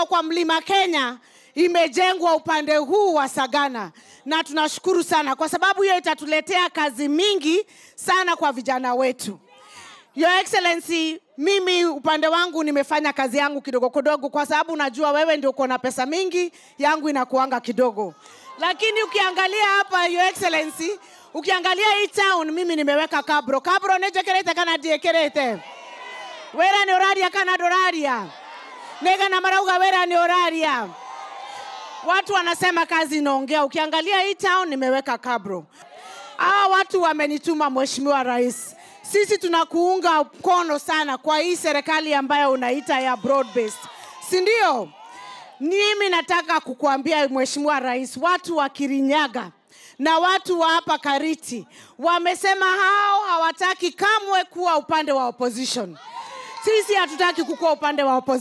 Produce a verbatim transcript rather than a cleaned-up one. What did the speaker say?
imejengwa kwa Mlima Kenya imejengwa upande huu wa Sagana, na tunashukuru sana kwa sababu hiyo itatuletea kazi mingi sana kwa vijana wetu. Your Excellency, mimi upande wangu nimefanya kazi yangu kidogo kidogo kwa sababu najua wewe ndio uko na pesa mingi, yangu inakuanga kidogo. Lakini ukiangalia hapa Your Excellency, ukiangalia hii town mimi nimeweka kabro. Kabro nejekerete kana diekerete. Wera ni oraria kana doraria. Nega na marauga wera ni oraria. Watu wanasema kazi inaongea. Ukiangalia hii town nimeweka kabro. Hawa watu wamenituma Mheshimiwa Rais. Sisi tunakuunga mkono sana kwa hii serikali ambayo unaita ya broad based. Si ndio? Mimi nataka kukuambia Mheshimiwa Rais, watu wa Kirinyaga na watu wa hapa Kariti wamesema hao hawataki kamwe kuwa upande wa opposition. Sisi hatutaki kukuwa upande wa opposition.